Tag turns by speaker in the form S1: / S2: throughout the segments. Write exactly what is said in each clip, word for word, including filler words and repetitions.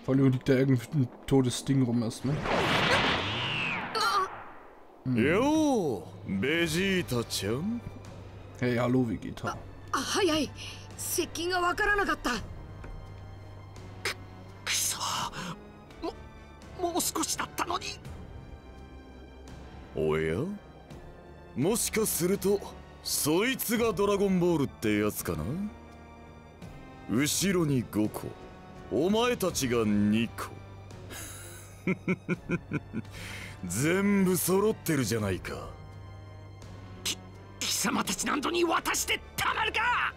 S1: Vor allem liegt da irgendein totes Ding rum erstmal.
S2: Jo, Vegeta-chan.
S1: Hey, hallo Vegeta.
S3: はいはい、接近がわからなかった。
S4: くそ、ももう少しだったのに。
S2: おや、もしかするとそいつがドラゴンボールってやつかな。後ろにごこ、お前たちがにこ。全部揃ってるじゃないか。
S4: き貴様たちなんぞに渡してたまるか。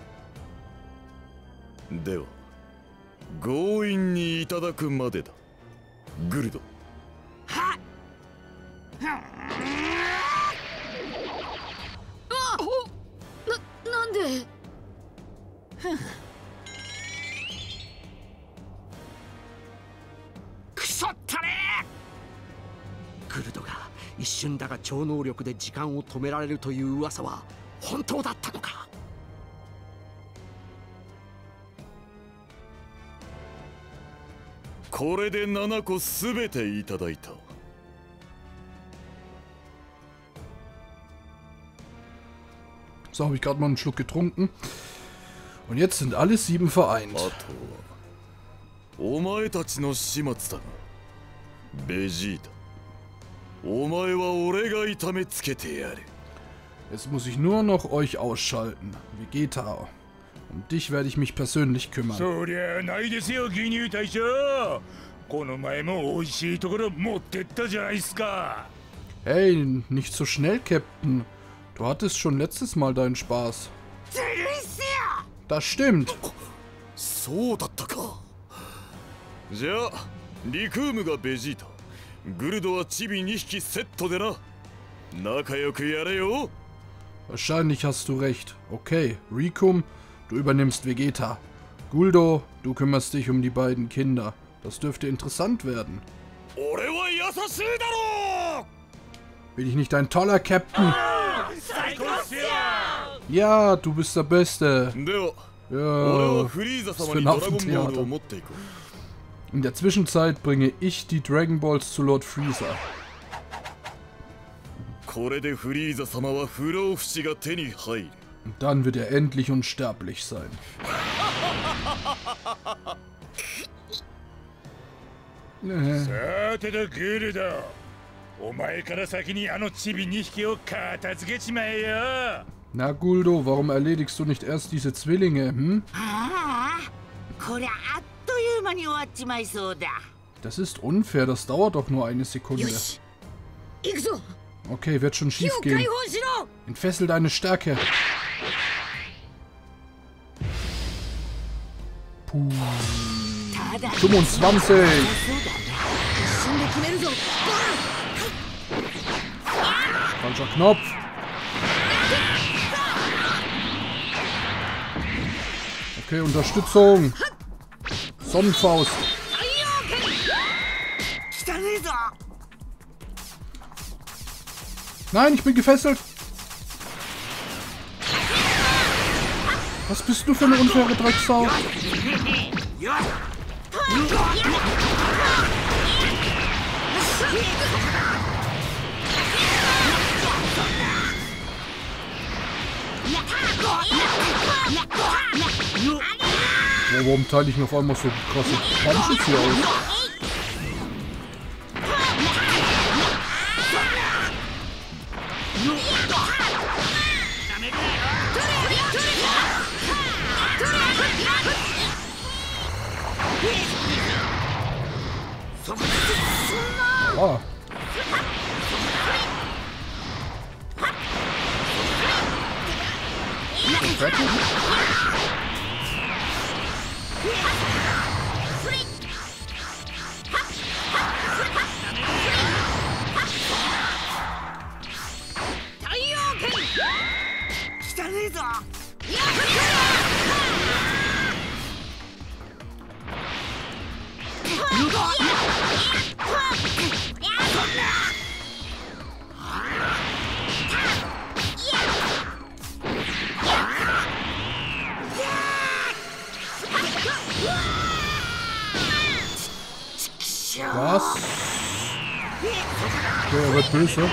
S2: では強引にいただくまでだ、グルド。
S4: はっ。
S3: な、なんで。
S4: くそったれ。グルドが一瞬だが超能力で時間を止められるという噂は本当だったのか。
S2: これでななこすべていただいた。
S1: So, habe ich gerade mal einen Schluck getrunken. Und jetzt sind alle sieben vereint.
S2: あとはお前たちの始末だが、ベジータ、お前は俺が痛めつけてやる。
S1: Jetzt muss ich nur noch euch ausschalten. Vegeta. Um dich werde ich mich persönlich kümmern.
S5: そりゃないですよ、牛乳大将。この前も美味しいところ持ってったじゃないですか。
S1: Hey, nicht so schnell, Captain. Du hattest schon letztes Mal deinen Spaß. Das stimmt.
S2: そうだったか。じゃあリクームがベジータ、グルドはチビにひきセットでな。仲良くやれよ。
S1: Wahrscheinlich hast du recht. Okay, Rikum, du übernimmst Vegeta. Guldo, du kümmerst dich um die beiden Kinder. Das dürfte interessant werden.
S2: 俺は優しいだろ。
S1: Bin ich nicht ein toller Captain? Ja, du bist der Beste.
S2: では
S1: Ja,
S2: 俺はフリーザ
S1: was
S2: 様
S1: für
S2: に
S1: ein
S2: ドラゴンボールを
S1: Affentheater.
S2: 持っていこう。
S1: In der Zwischenzeit bringe ich die Dragon Balls zu Lord Freezer.
S2: これでフリーザ様は不老不死が手に入る。
S1: Und dann wird er endlich unsterblich sein. Äh.
S5: さてとグルド、お前から先にあのチビにひきを片付けちまえよ。
S1: Na Guldo, warum erledigst du nicht erst diese Zwillinge, hm?
S6: ああ、こりゃあっという間に終わっちまいそうだ。
S1: Das ist unfair, das dauert doch nur eine Sekunde.
S3: よし、行くぞ。
S1: Okay, wird schon
S3: 火
S1: schief
S3: を解
S1: gehen.
S3: 放しろ。
S1: Entfessel deine Stärke. Puh.
S6: ただ
S1: fünfundzwanzig.
S6: そうだね。
S3: 一瞬で決めるぞ。
S1: Falscher Knopf. Okay, Unterstützung. Sonnenfaust.
S6: 汚ねえぞ。
S1: Nein, ich bin gefesselt. Was bist du für eine unfaire Drecksau? Oh, warum teile ich mir auf einmal so krasse Punches hier aus? Ah. Fertig? Was? Okay, er wird böse.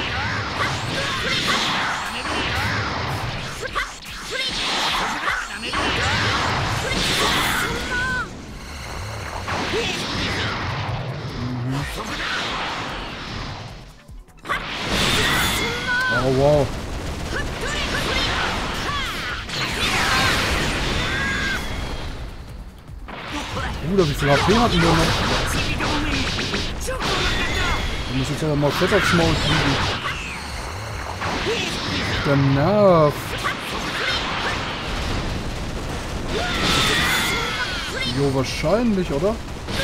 S1: Mhm. Oh wow. Bruder, wie viel H P hatten wir noch? Wir müssen jetzt aber mal fett aufs Maul kriegen. Der nervt. Jo, wahrscheinlich, oder?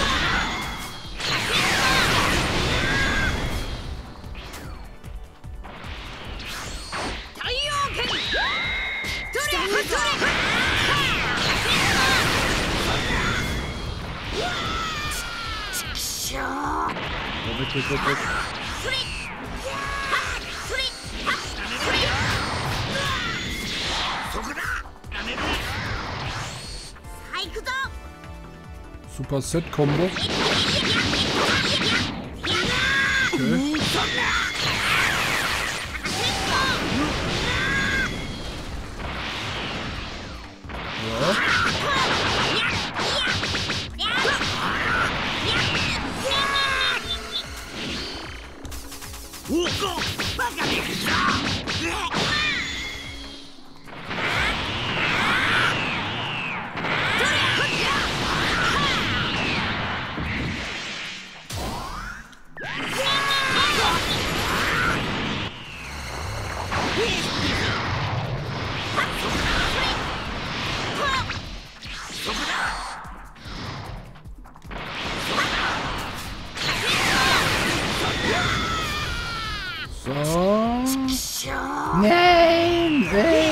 S1: Weg, weg, weg, weg. Super Set-Kombo. Okay. Ja. So. Nein! Äh.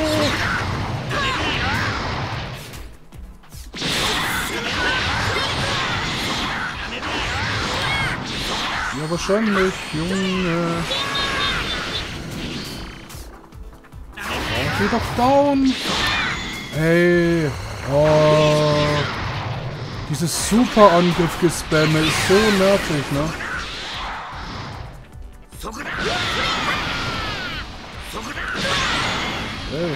S1: Ja, wahrscheinlich, Junge. Oh, geh doch down! Ey! Oh! Dieses Super-Angriff-Gespamme ist so nervig, ne? Hey.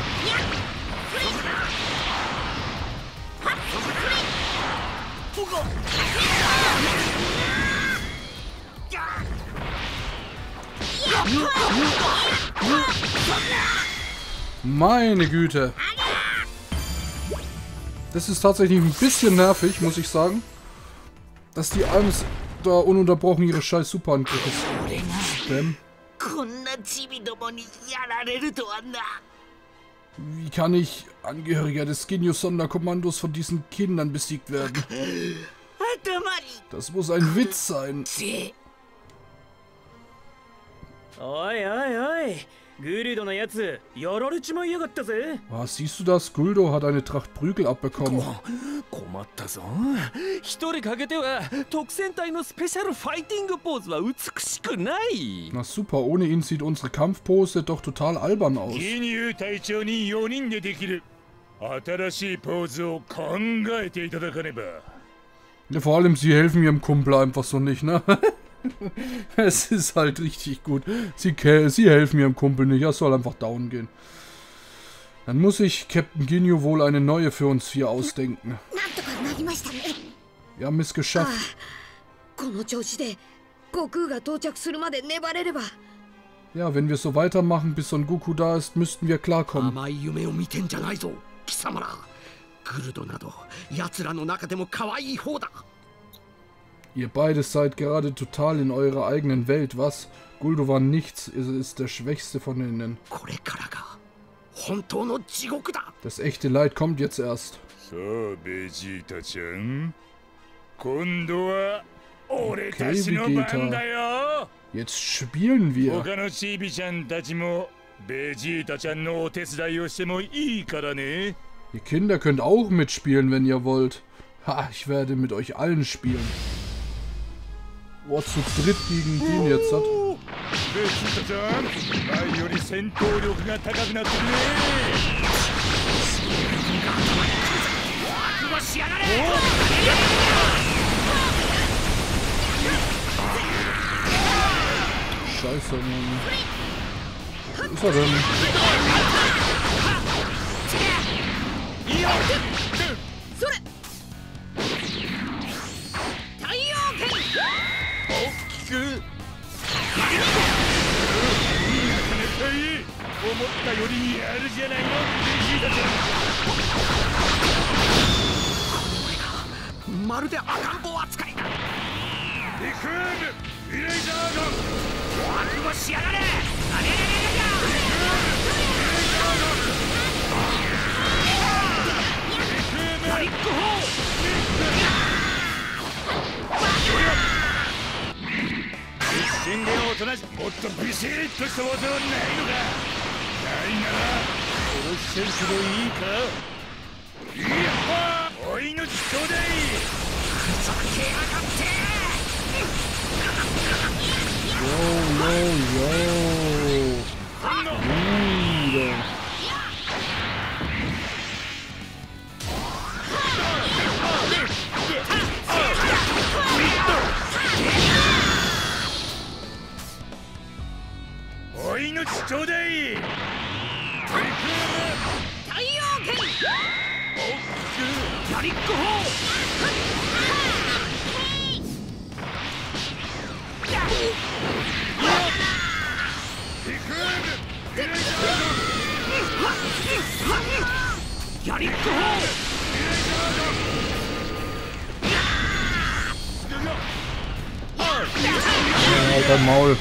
S1: Meine Güte. Das ist tatsächlich ein bisschen nervig, muss ich sagen. Dass die Arms da ununterbrochen ihre scheiß Superangriffe spammen. Wie kann ich Angehöriger des Ginyu-Sonderkommandos von diesen Kindern besiegt werden? Das muss ein Witz sein.
S7: Oi, oi, oi. Guldo no Yatsu, yararechima yagatta ze.
S1: Was, siehst du das? Guldo hat eine Tracht Prügel abbekommen.
S7: Komatta zo. Hitori kagete wa Tokusentai no Special Fighting Pose wa utsukushiku nai.
S1: Na super, ohne ihn sieht unsere Kampfpose doch total albern aus.
S5: Ginyu Taichou ni four nin de dekiru atarashii Pose o kangaete itadakaneba.
S1: Ja, vor allem, sie helfen ihrem Kumpel einfach so nicht, ne? Es ist halt richtig gut. Sie, sie helfen ihrem Kumpel nicht. Er soll einfach down gehen. Dann muss ich Captain Ginyu wohl eine neue für uns vier ausdenken. Wir haben es geschafft. Ja, wenn wir so weitermachen, bis Son Goku da ist, müssten wir klarkommen. Ihr beide seid gerade total in eurer eigenen Welt, was? Guldo war nichts, er ist der Schwächste von ihnen. Das echte Leid kommt jetzt erst.
S5: So, Vegeta-chan. Kondo wa ore
S1: Okay,
S5: tachi no ban
S1: Vegeta.
S5: da yo.
S1: Jetzt spielen wir.
S5: Hoka no Chibi-chan tachi mo Vegeta-chan no otesudai o shite mo ii kara ne.
S1: Ihr Kinder könnt auch mitspielen, wenn ihr wollt. Ha, ich werde mit euch allen spielen. Boah, zu dritt gegen den jetzt hat.
S5: Vegeta-chan, mai yori sentou ryoku ga takaku natteるね。
S1: sondern... Wo ist er denn? Alter Maul.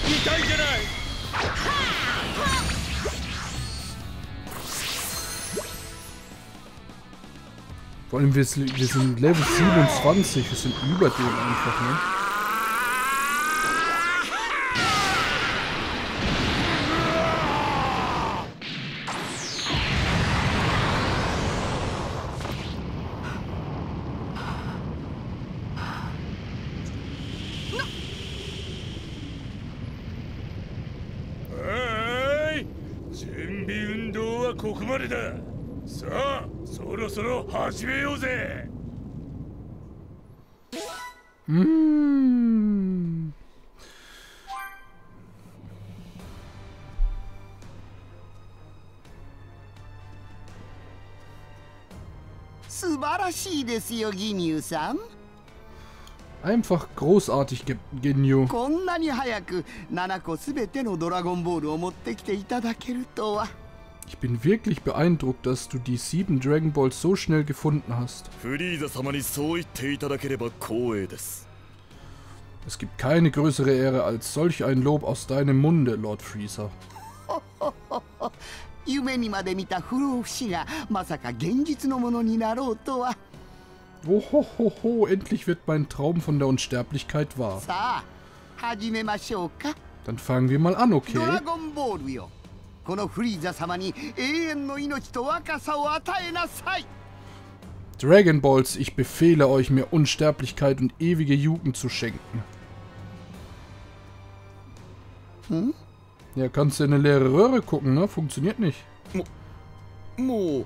S1: Vor allem, wir sind, wir sind Level siebenundzwanzig, wir sind über dem einfach, ne? Mmh. Einfach großartig, Ginyu. Ich bin wirklich beeindruckt, dass du die sieben Dragon Balls so schnell gefunden hast. Es gibt keine größere Ehre als solch ein Lob aus deinem Munde, Lord Frieza. Ohohoho, endlich wird mein Traum von der Unsterblichkeit wahr. Dann fangen wir mal an, okay? Dragon Balls, ich befehle euch, mir Unsterblichkeit und ewige Jugend zu schenken. Hm? Ja, kannst du in eine leere Röhre gucken, ne? Funktioniert nicht. Mo,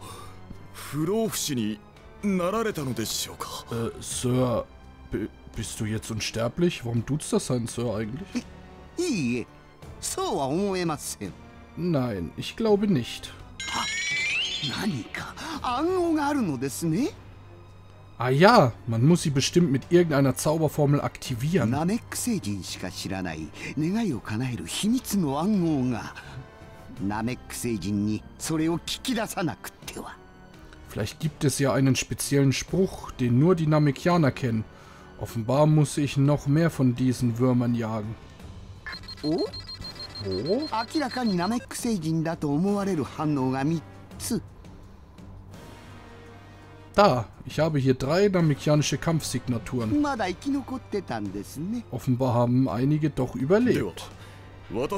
S1: äh, Sir, bist du jetzt unsterblich? Warum tut's das sein, Sir, eigentlich? Nein, ich glaube nicht. Ah ja, man muss sie bestimmt mit irgendeiner Zauberformel aktivieren. Vielleicht gibt es ja einen speziellen Spruch, den nur die Namekianer kennen. Offenbar muss ich noch mehr von diesen Würmern jagen. Oh? Oh? Da, ich habe hier drei namekianische Kampfsignaturen. Offenbar haben einige doch überlebt. Lord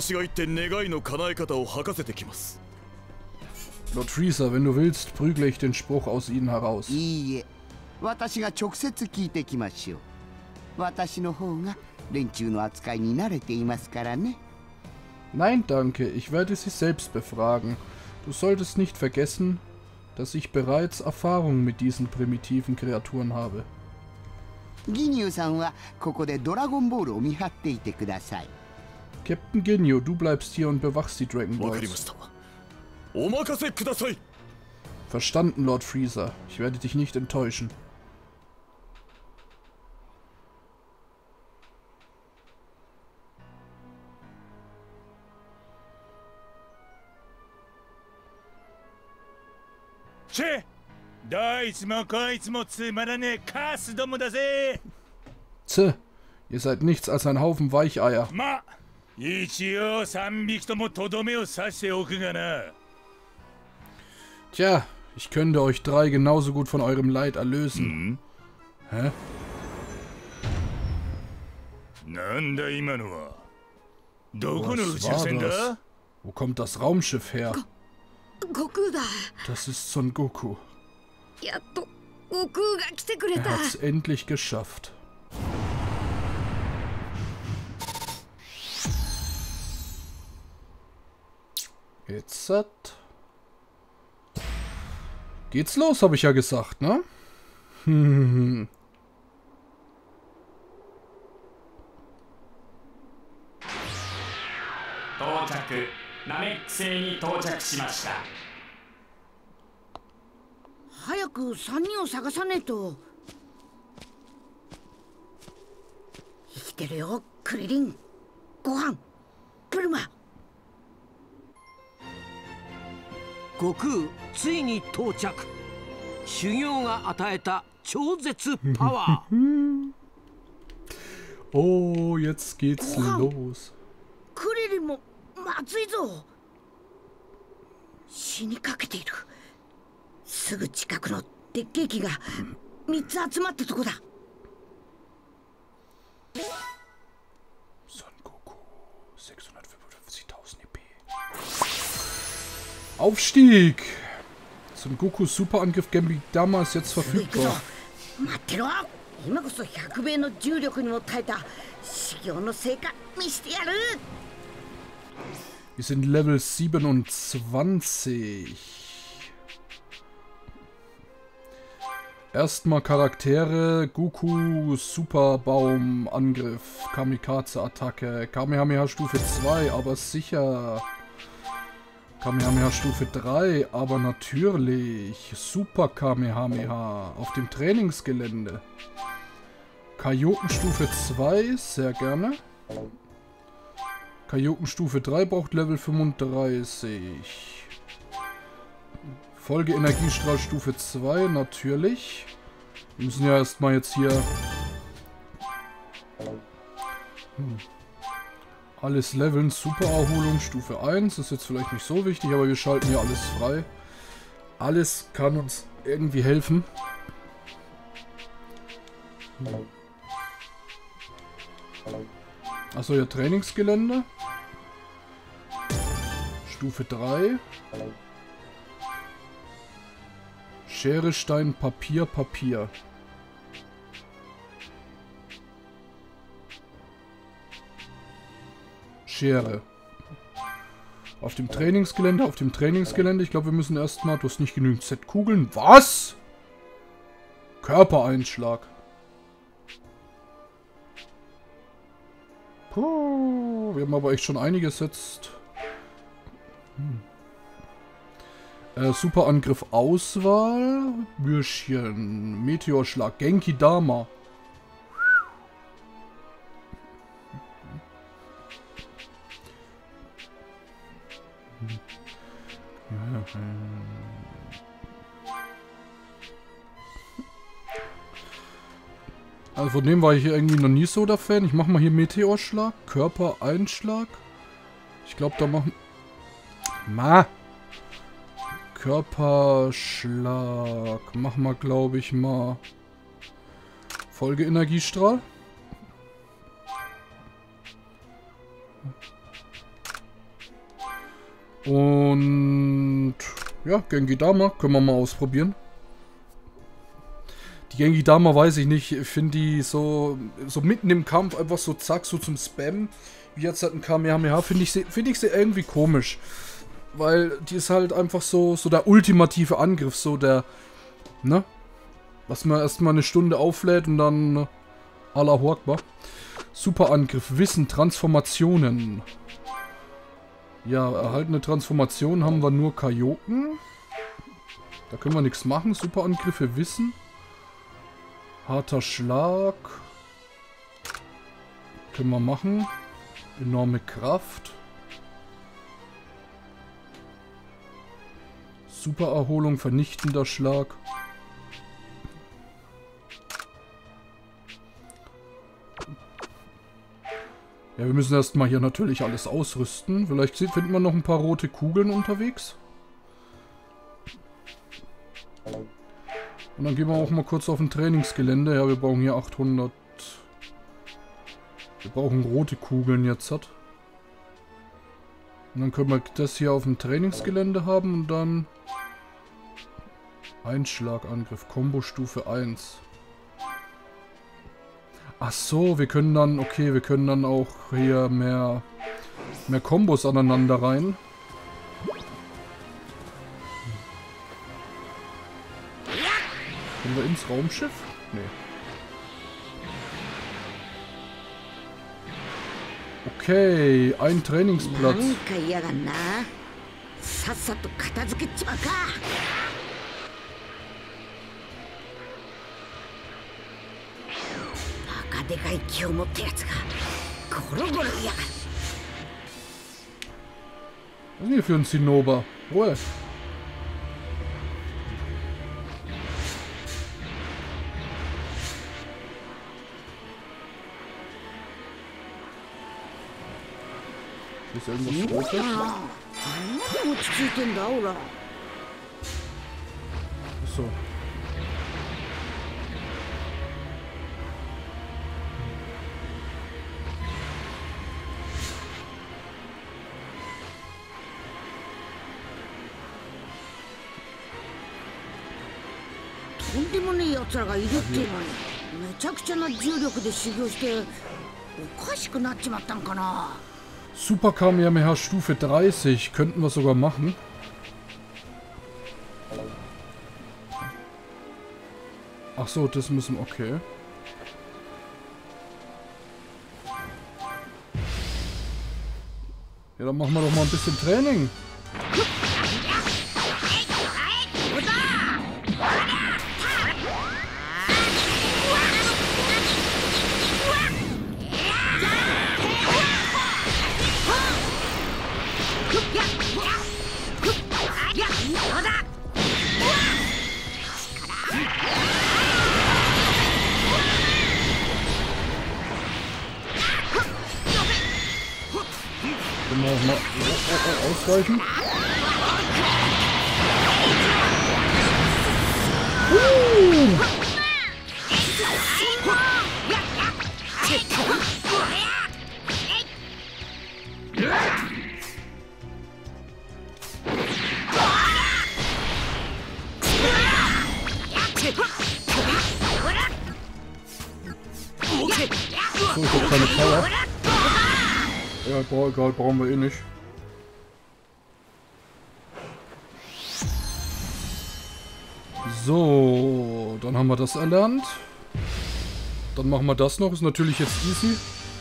S1: Frieza, wenn du willst, prügle ich den Spruch aus ihnen heraus. Nein, danke, ich werde sie selbst befragen. Du solltest nicht vergessen, dass ich bereits Erfahrung mit diesen primitiven Kreaturen habe. Captain Genio, du bleibst hier und bewachst die Dragon
S2: わかり
S1: Balls.
S2: ました。お任せください。
S1: Verstanden, Lord Freezer. Ich werde dich nicht enttäuschen.
S5: Che! どいつもこいつもつまらねえカスどもだぜ。
S1: Tse, ihr seid nichts als ein Haufen Weicheier.
S5: ま、一応三匹ともとどめを刺しておくがな。
S1: Tja, ich könnte euch drei genauso gut von eurem Leid erlösen. Hä?
S5: なんだ今のは。どこの宇
S1: Was
S5: 宙
S1: war
S5: 船
S1: das?
S5: だ？
S1: Wo kommt das Raumschiff her?
S3: 悟空だ。
S1: Das ist Son Goku.
S3: やっと悟空が来てくれ
S1: Er
S3: た。
S1: hat's endlich geschafft. Jetzt hat... Geht's los, habe ich ja gesagt, ne? Hm.
S8: 到着ナメック星に到着しました。
S3: 早く三人を探さねえと。生きてるよ、クリリン。ご飯、プルマ。
S4: 悟空ついに到着。修行が与えた超絶パワー。
S1: Oh, jetzt geht's los.
S3: クリリンもまずいぞ。死にかけている。すぐ近くの鉄ケーキがみっつ集まったとこだ。
S1: Son Goku, sechshundertfünfundfünfzigtausend E P. Aufstieg! Son Gokus Superangriff Genbidama ist jetzt verfügbar.
S3: 待ってろ。今こそひゃくべいの重力にも耐えた修行の成果見してやる。
S1: Wir sind Level siebenundzwanzig. Erstmal Charaktere. Goku, Superbaum, Angriff, Kamikaze-Attacke, Kamehameha Stufe zwei, aber sicher. Kamehameha Stufe drei, aber natürlich. Super Kamehameha auf dem Trainingsgelände. Kaioken Stufe zwei, sehr gerne. Kaioken Stufe drei braucht Level fünfunddreißig. Folge Energiestrahl Stufe zwei, natürlich. Wir müssen ja erstmal jetzt hier... Hm. Alles leveln. Super Erholung Stufe eins. Ist jetzt vielleicht nicht so wichtig, aber wir schalten hier alles frei. Alles kann uns irgendwie helfen. Achso, hier Trainingsgelände. Stufe drei. Schere, Stein, Papier, Papier. Schere. Auf dem Trainingsgelände, auf dem Trainingsgelände. Ich glaube, wir müssen erstmal... Du hast nicht genügend Z-Kugeln. Was? Körpereinschlag. Puh, wir haben aber echt schon einiges jetzt. Hm. Äh, Superangriff Auswahl. Bürschchen. Meteorschlag. Genki Dama. Also von dem war ich irgendwie noch nie so der Fan. Ich mache mal hier Meteorschlag. Körpereinschlag. Ich glaube, da machen... Ma! Körperschlag. Machen wir, glaube ich, mal... Folgeenergiestrahl. Und... Ja, Genki Dama. Können wir mal ausprobieren. Die Genki Dama weiß ich nicht. Ich finde die so, so mitten im Kampf einfach so zack, so zum Spam. Wie jetzt halt ein Kamehameha. Finde ich, sie, find ich sie irgendwie komisch. Weil die ist halt einfach so, so der ultimative Angriff. So der, ne? Was man erstmal eine Stunde auflädt und dann Allahu Akbar. Superangriff, Wissen, Transformationen. Ja, erhaltene Transformationen haben wir nur Kaioken. Da können wir nichts machen. Superangriffe, Wissen. Harter Schlag. Können wir machen. Enorme Kraft. Supererholung, vernichtender Schlag. Ja, wir müssen erstmal hier natürlich alles ausrüsten. Vielleicht finden wir noch ein paar rote Kugeln unterwegs. Und dann gehen wir auch mal kurz auf ein Trainingsgelände. Ja, wir brauchen hier achthundert. Wir brauchen rote Kugeln jetzt. Und dann können wir das hier auf dem Trainingsgelände haben und dann Einschlagangriff, Kombo-Stufe eins. Ach so, wir können dann, okay, wir können dann auch hier mehr, mehr Kombos aneinander rein. Können wir ins Raumschiff? Nee. Okay, ein Trainingsplatz. Was ist hier für ein Zinnober? Ruhe. Ist irgendwas Großes? Achso. Super Kamehameha Stufe dreißig. Könnten wir sogar machen. Ach so, das müssen... Okay. Ja, dann machen wir doch mal ein bisschen Training. Können wir auch mal ausweichen. Uh! So, ich hab keine Power. Ja, egal, egal, brauchen wir eh nicht. So, dann haben wir das erlernt. Dann machen wir das noch. Ist natürlich jetzt easy.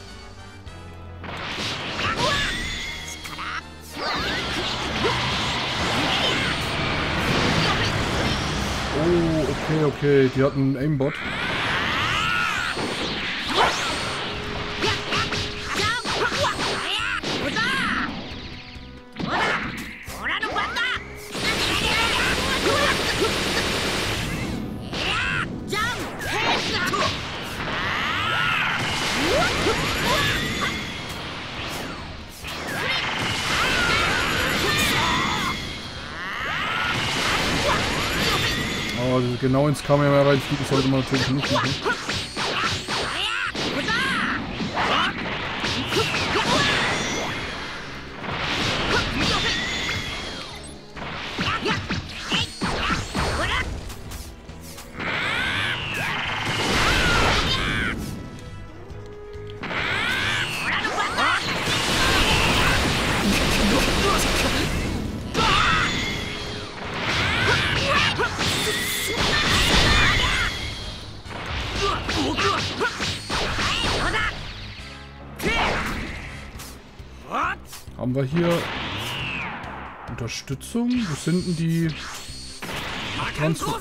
S1: Oh, okay, okay. Die hatten einen Aimbot. Also genau ins Kamera reinfliegen sollte man natürlich nicht machen. Haben wir hier Unterstützung? Wo sind denn die Transfer?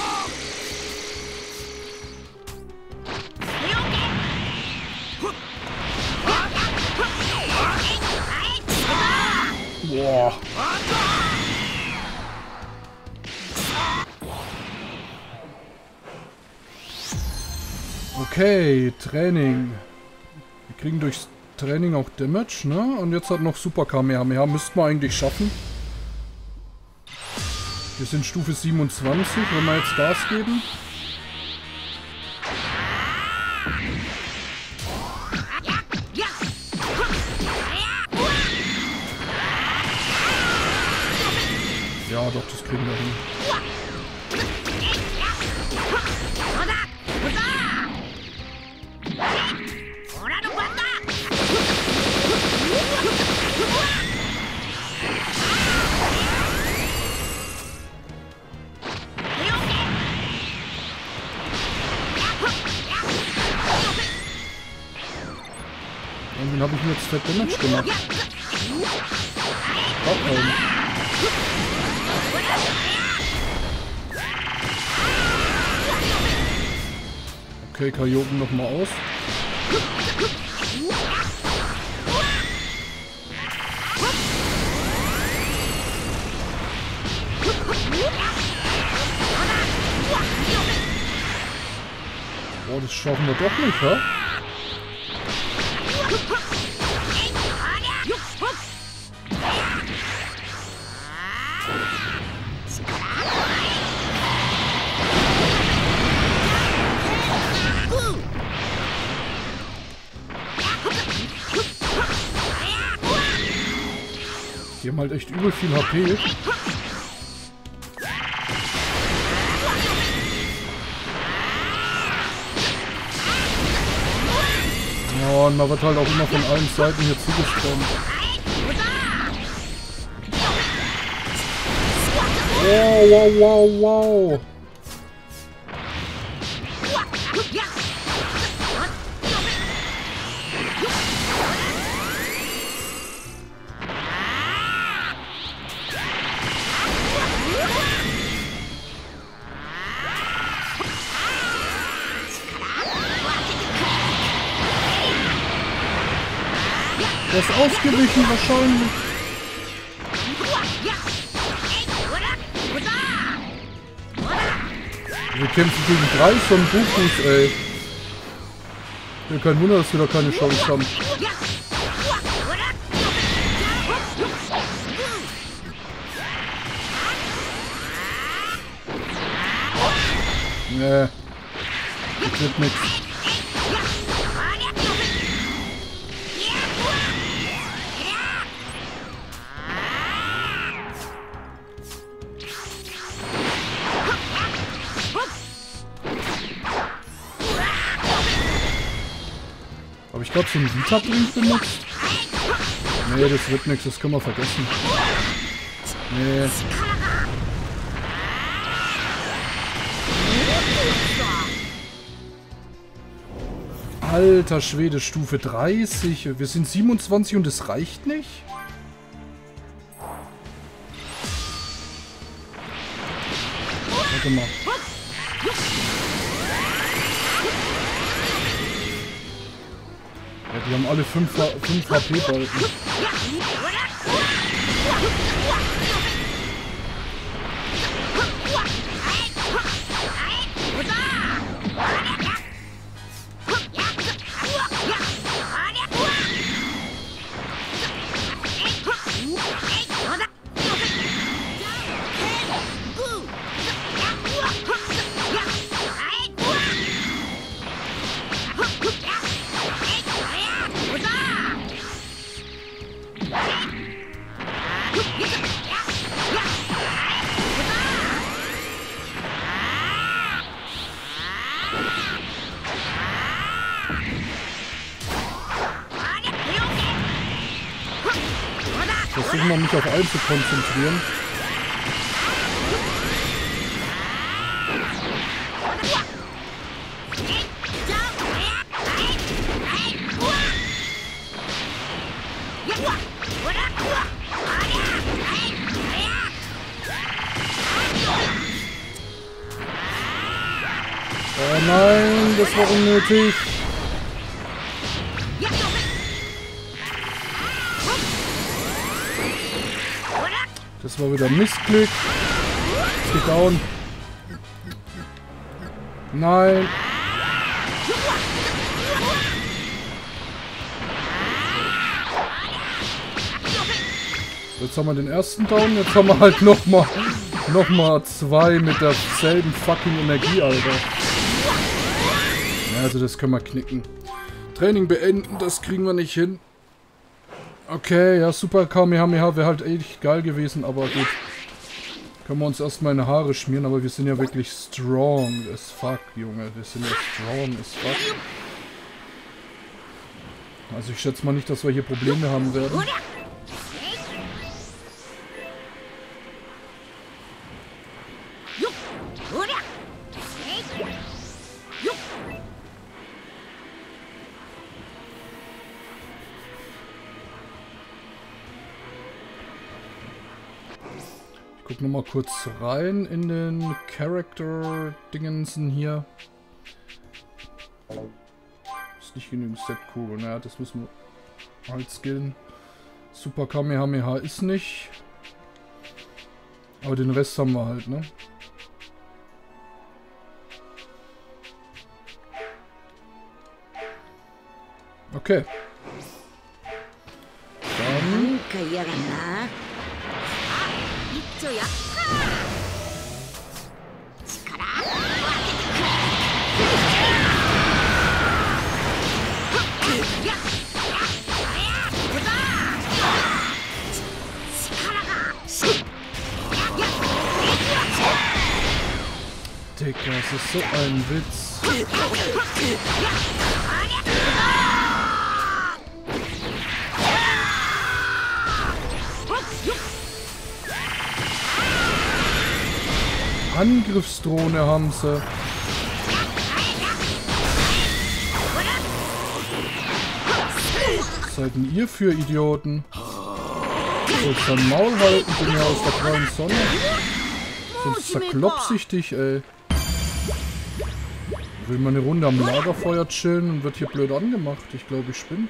S1: Boah. Okay, Training. Wir kriegen durchs Training auch Damage, ne? Und jetzt hat noch Super Kamehameha. Müssten wir eigentlich schaffen. Wir sind Stufe siebenundzwanzig, wenn wir jetzt Gas geben. Ja, doch, das kriegen wir hin. Und den habe ich mir jetzt fett Damage gemacht. Abhauen. Okay, Kajoken nochmal aus. Boah, das schaffen wir doch nicht, hä? Die haben halt echt übel viel H P. Ja, und man wird halt auch immer von allen Seiten hier zugesprungen. Wow, wow, wow, wow. Der ist ausgewichen wahrscheinlich. Wir kämpfen gegen drei Son Gokus, ey. Ja, kein Wunder, dass wir da keine Chance haben. Nee. Das wird nix. Habe ich gerade so einen Vita-Blink benutzt? Nee, das wird nichts, das können wir vergessen. Nee. Alter Schwede, Stufe dreißig. Wir sind siebenundzwanzig und das reicht nicht? Warte mal. Ja, die haben alle fünf H P-Balken. Versuchen wir mich auf einen zu konzentrieren. Nein, das war unnötig. Das war wieder Mistglück. Jetzt geht down. Nein. Jetzt haben wir den ersten down. Jetzt haben wir halt nochmal noch mal zwei mit derselben fucking Energie, Alter. Ja, also das können wir knicken. Training beenden, das kriegen wir nicht hin. Okay, ja, Super Kamehameha wäre halt echt geil gewesen, aber gut. Können wir uns erstmal in die Haare schmieren, aber wir sind ja wirklich strong as fuck, Junge. Wir sind ja strong as fuck. Also ich schätze mal nicht, dass wir hier Probleme haben werden. Ich guck noch mal kurz rein in den Character-Dingensen hier. Ist nicht genügend Set-Kugeln, naja, das müssen wir halt skillen. Super Kamehameha ist nicht. Aber den Rest haben wir halt, ne? Okay. Dann... Digga, das ist so ein Witz. Angriffsdrohne haben sie. Was seid denn ihr für Idioten? Sollst du dein Maul halten, bin ja aus der prallen Sonne. Sonst zerklopse ich dich, ey. Ich will mal eine Runde am Lagerfeuer chillen und wird hier blöd angemacht. Ich glaube, ich spinne.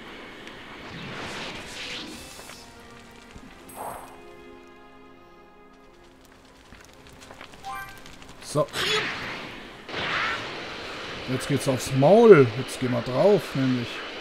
S1: So. Jetzt geht's aufs Maul. Jetzt gehen wir drauf, nämlich.